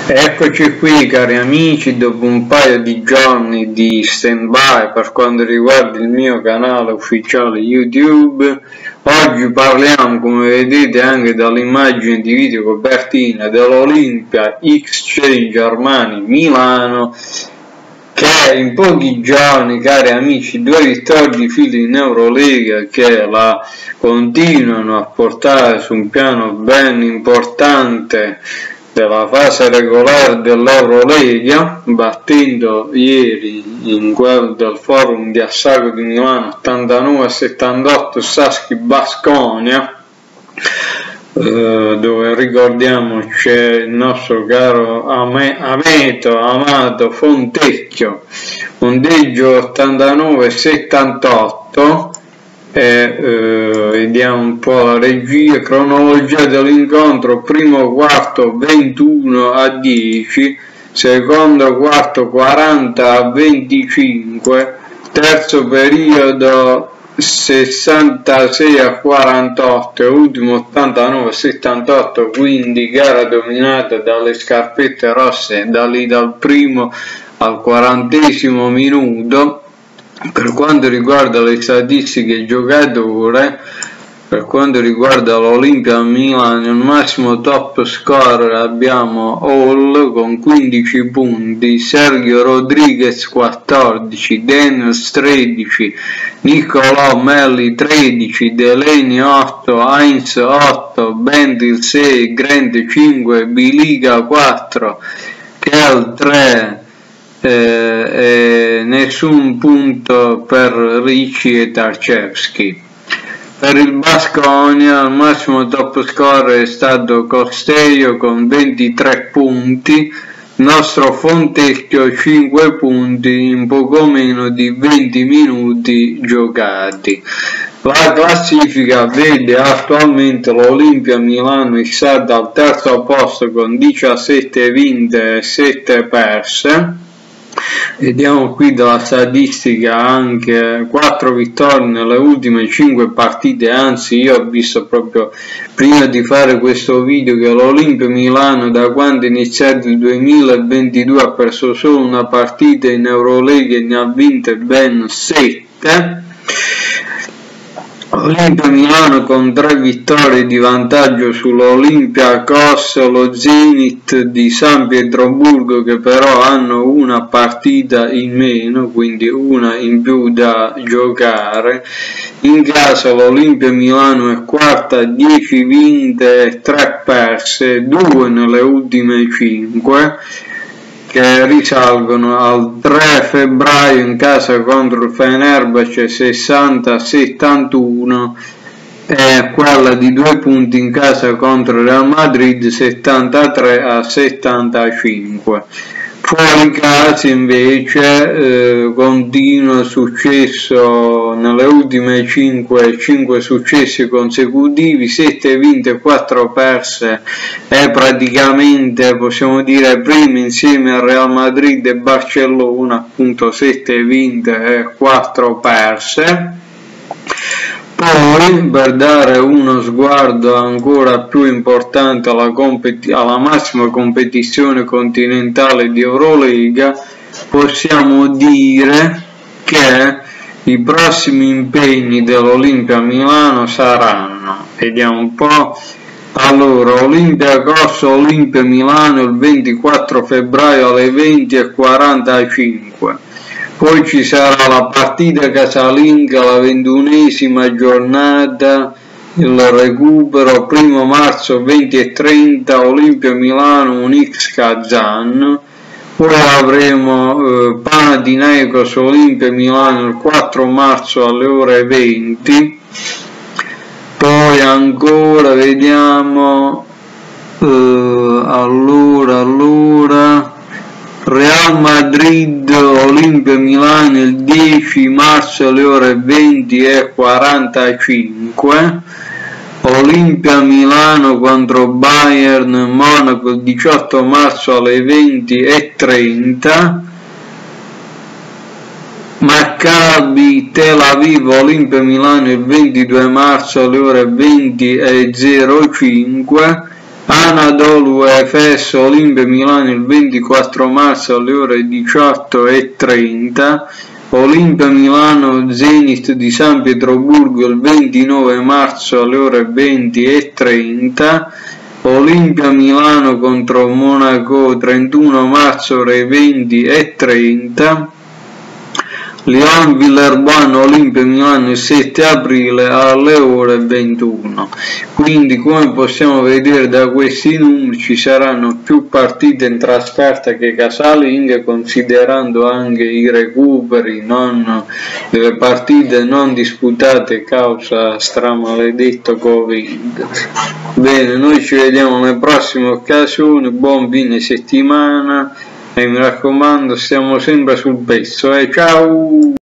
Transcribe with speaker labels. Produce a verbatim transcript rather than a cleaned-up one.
Speaker 1: Eccoci qui cari amici, dopo un paio di giorni di stand by per quanto riguarda il mio canale ufficiale YouTube. Oggi parliamo, come vedete anche dall'immagine di video copertina, dell'Olimpia Exchange Armani Milano, che in pochi giorni, cari amici, due vittorie di fila in Eurolega che la continuano a portare su un piano ben importante della fase regolare dell'Eurolega, battendo ieri in quel del forum di Assago di Milano ottantanove a settantotto Saschi Baskonia, eh, dove ricordiamo c'è il nostro caro Ame, Ameto, amato Fontecchio, punteggio ottantanove a settantotto. E eh, vediamo un po' la regia, cronologia dell'incontro: primo quarto ventuno a dieci, secondo quarto quaranta a venticinque, terzo periodo sessantasei a quarantotto e ultimo ottantanove a settantotto, quindi gara dominata dalle scarpette rosse da lì dal primo al quarantesimo minuto. Per quanto riguarda le statistiche giocature, per quanto riguarda l'Olimpia Milano, il massimo top scorer abbiamo Hall con quindici punti, Sergio Rodriguez quattordici, Daniels tredici, Niccolò Melli tredici, Delaney otto, Heinz otto, Bentil sei, Grant cinque, Biliga quattro, Kell tre, Eh, eh, nessun punto per Ricci e Tarczewski. Per il Baskonia il massimo top score è stato Costello con ventitré punti, nostro Fontecchio cinque punti in poco meno di venti minuti giocati. La classifica vede attualmente l'Olimpia Milano issata al terzo posto con diciassette vinte e sette perse. Vediamo qui dalla statistica anche quattro vittorie nelle ultime cinque partite, anzi io ho visto proprio prima di fare questo video che l'Olimpia Milano da quando è iniziato il duemilaventidue ha perso solo una partita in Eurolega e ne ha vinte ben sette. Olimpia Milano con tre vittorie di vantaggio sull'Olimpia Kos, lo Zenit di San Pietroburgo, che però hanno una partita in meno, quindi una in più da giocare. In casa l'Olimpia Milano è quarta, dieci vinte e tre perse, due nelle ultime cinque, che risalgono al tre febbraio in casa contro il Fenerbahce sessanta a settantuno e quella di due punti in casa contro il Real Madrid settantatré a settantacinque. Fuori casa invece eh, continuo successo nelle ultime cinque, cinque successi consecutivi, sette vinte e quattro perse, e praticamente possiamo dire prima insieme a Real Madrid e Barcellona, appunto sette vinte e quattro perse. Poi, per dare uno sguardo ancora più importante alla, alla massima competizione continentale di Eurolega, possiamo dire che i prossimi impegni dell'Olimpia Milano saranno, vediamo un po', allora Olimpia Corso Olimpia Milano il ventiquattro febbraio alle venti e quarantacinque. Poi ci sarà la partita casalinga, la ventunesima giornata, il recupero, primo marzo venti e trenta, Olimpia Milano Unix Kazan. Poi avremo eh, Panathinaikos Olimpia Milano il quattro marzo alle ore venti. Poi ancora vediamo, eh, allora, allora... Real Madrid Olimpia Milano il dieci marzo alle ore venti e quarantacinque, Olimpia Milano contro Bayern Monaco il diciotto marzo alle venti e trenta, Maccabi Tel Aviv Olimpia Milano il ventidue marzo alle ore venti e zero cinque, Anadolu Efes Olimpia Milano il ventiquattro marzo alle ore diciotto e trenta, Olimpia Milano Zenit di San Pietroburgo il ventinove marzo alle ore venti e trenta, Olimpia Milano contro Monaco trentuno marzo ore venti e trenta, Lyon Villeurbanne Olimpia Milano il sette aprile alle ore ventuno. Quindi, come possiamo vedere da questi numeri, ci saranno più partite in trasferta che casalinghe, considerando anche i recuperi non, delle partite non disputate causa stramaledetto Covid. Bene, noi ci vediamo nelle prossime occasioni, buon fine settimana. E mi raccomando, stiamo sempre sul pezzo, e eh? Ciao!